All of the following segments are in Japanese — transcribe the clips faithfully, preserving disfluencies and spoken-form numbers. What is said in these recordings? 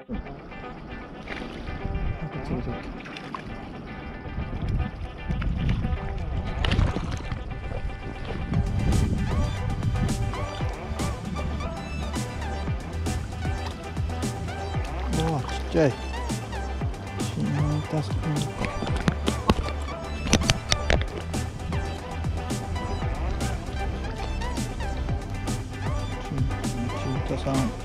なんか釣れてる。うわ、ちっちゃい。新田さんか。新田さん。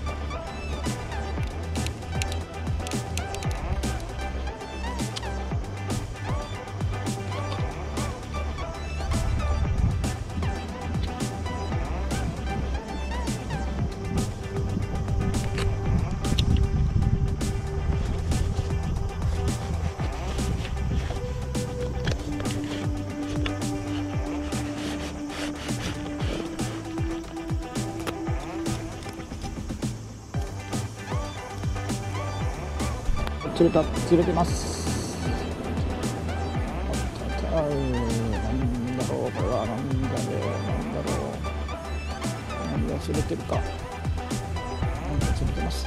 釣れた、釣れてます。あったあた、なんだろう、これはなんだろう、なんだろう。何が釣れてるか。なんか釣れてます。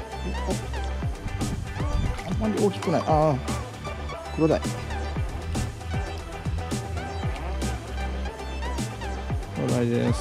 お、あんまり大きくない。ああ、黒鯛。黒鯛です。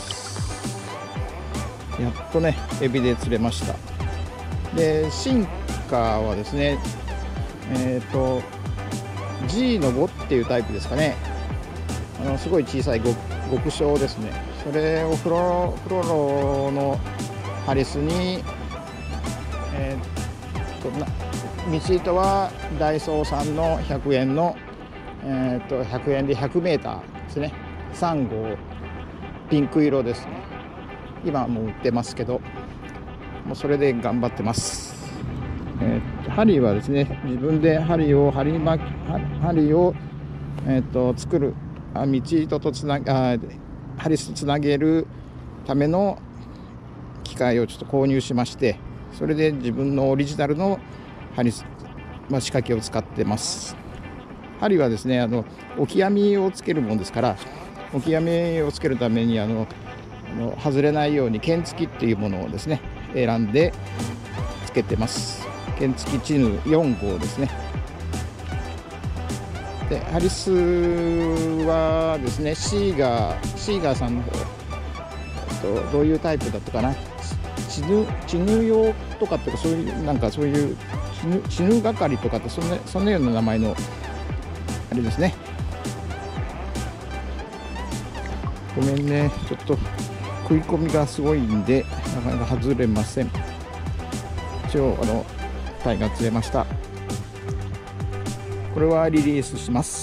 やっとね、エビで釣れました。で、進化はですね、えーと ジー のごっていうタイプですかね。あのすごい小さい 極, 極小ですね。それをフロフロロのハリスに、えー、とな道糸はダイソーさんのひゃくえんの、えー、とひゃくえんでひゃくメーターですね。さん号ピンク色ですね。今もう売ってますけど、もうそれで頑張ってます。えー、針はですね、自分で針を針巻針を、えー、と作る、あ道糸とつなあハリスとつなげるための機械をちょっと購入しまして、それで自分のオリジナルのハリス、まあ、仕掛けを使ってます。針はですね、あのオキアミをつけるもんですから、オキアミをつけるためにあのあの外れないように剣付きっていうものをですね選んでつけてます。剣付きチヌよん号ですね。でハリスはですね、シーガーシーガーさんの方、とどういうタイプだったかな、チヌチヌ用とかっていうか、そういうなんかそういうチヌチヌ係とかって、そんなそんなような名前のあれですね。ごめんね、ちょっと食い込みがすごいんでなかなか外れません。一応あのタイが釣れました。これはリリースします。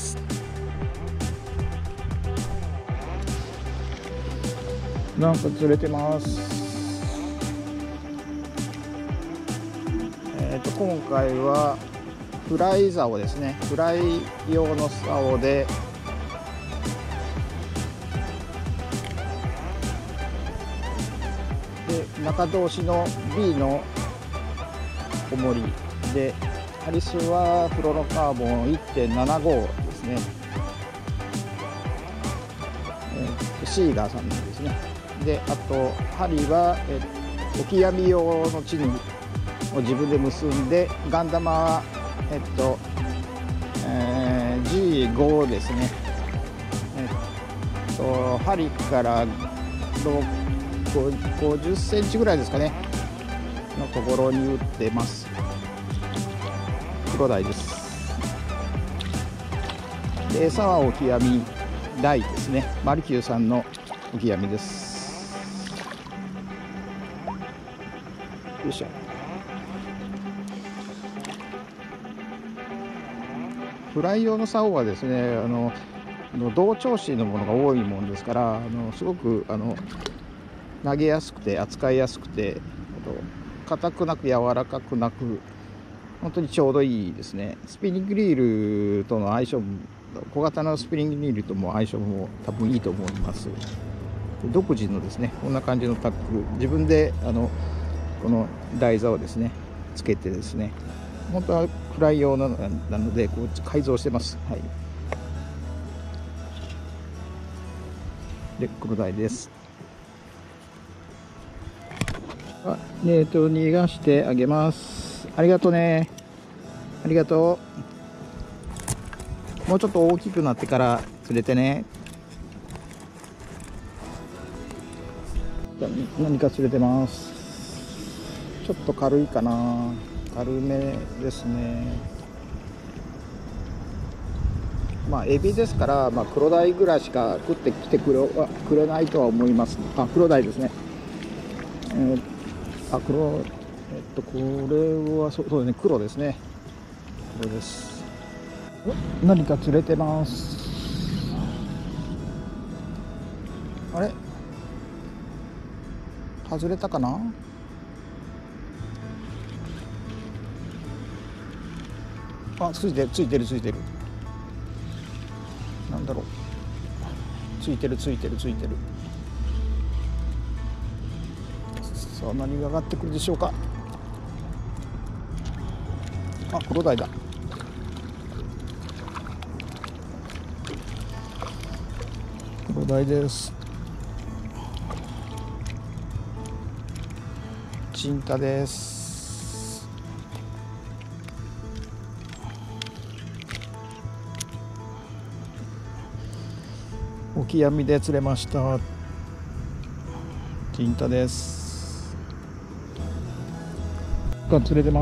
なんか釣れてます。えっと今回はフライ竿ですね。フライ用の竿で、で中通しの ビー の重りで、ハリスはフロロカーボン いってんななご ですね。えー、シーガーさんのですね。であと針は、えー、オキアミ用のチヌを自分で結んで、ガンダマはえっと、えー、ジーご ですね。えっと針からごじゅっセンチぐらいですかねのところに打ってます。黒鯛です。で餌はオキアミ鯛ですね。マルキューさんのオキアミです。よいしょ。フライ用の竿はですね、あの同調子のものが多いもんですから、あのすごくあの投げやすくて扱いやすくて、硬くなく柔らかくなく、本当にちょうどいいですね。スピニングリールとの相性も、小型のスピニングリールとも相性も多分いいと思います。独自のですね、こんな感じのタックル、自分であのこの台座をですねつけてですね、本当はフライ用なのでこう改造してます。はい。で黒鯛です。あ、えーと逃がしてあげます。 ありがとうね。ありがとう。もうちょっと大きくなってから釣れてね。何か釣れてます。ちょっと軽いかな。軽めですね。まあエビですから、まあ、黒鯛ぐらいしか食ってきてくれはくれないとは思います。あ、黒鯛ですね。えー、あ、黒、えっとこれはそうそうですね、黒ですね。これです。何か釣れてます。あれ、外れたかな。あ、ついてるついてるついてる。なんだろう、ついてるついてるついてる。さあ何が上がってくるでしょうか。あ、黒鯛だ。黒鯛です。チンタです。オキアミで釣れました。チンタです。が釣れてます。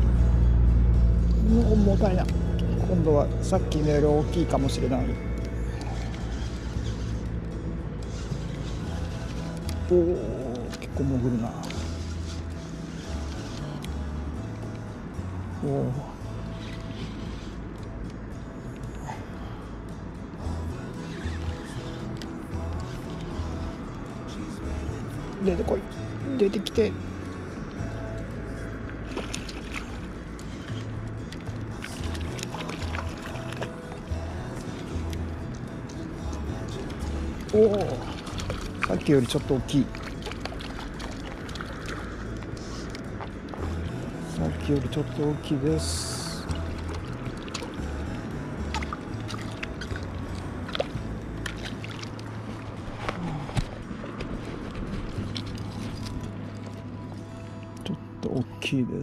重たいな。今度はさっきのより大きいかもしれない。おお、結構潜るな。おお、出てこい、出てきて。おお、さっきよりちょっと大きい。さっきよりちょっと大きいです。ちょっと大きいです。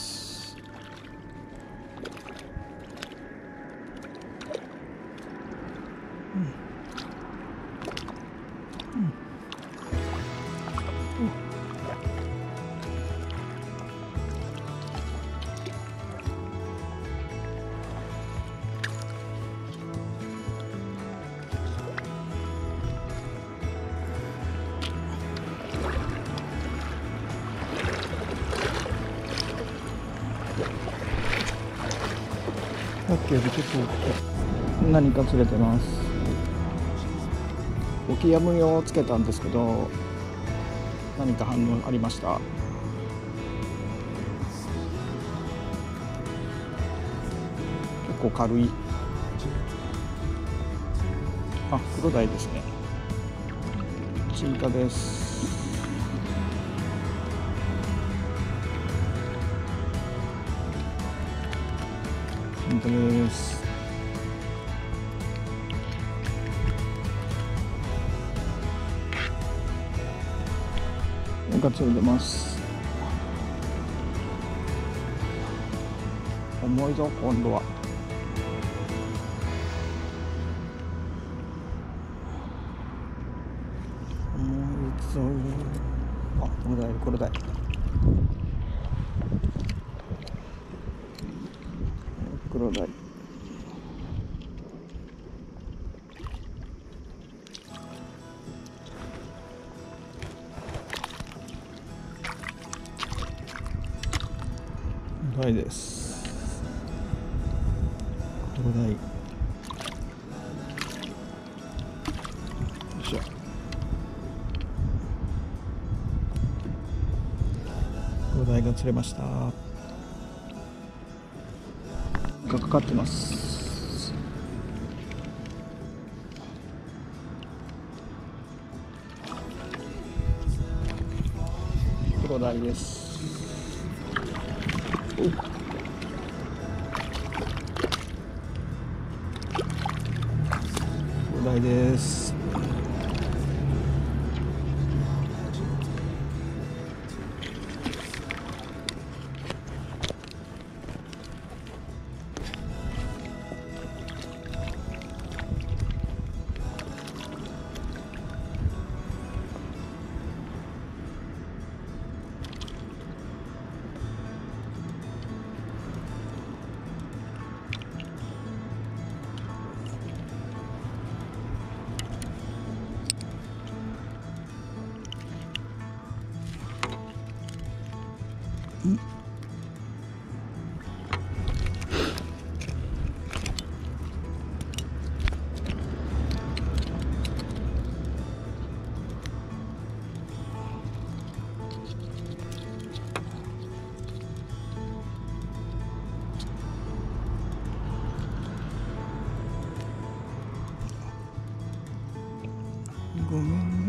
さっきよりちょっと何か釣れてます。オキアミをつけたんですけど、何か反応ありました。結構軽い。あ、黒鯛ですね。チンタです。チンタです。なんか釣れてます。重いぞ今度は。重いぞ。あ、黒鯛黒鯛。黒鯛。鯛です。黒鯛。よいしょ。黒鯛が釣れました。がかかってます。黒鯛です。黒鯛です。 ごめん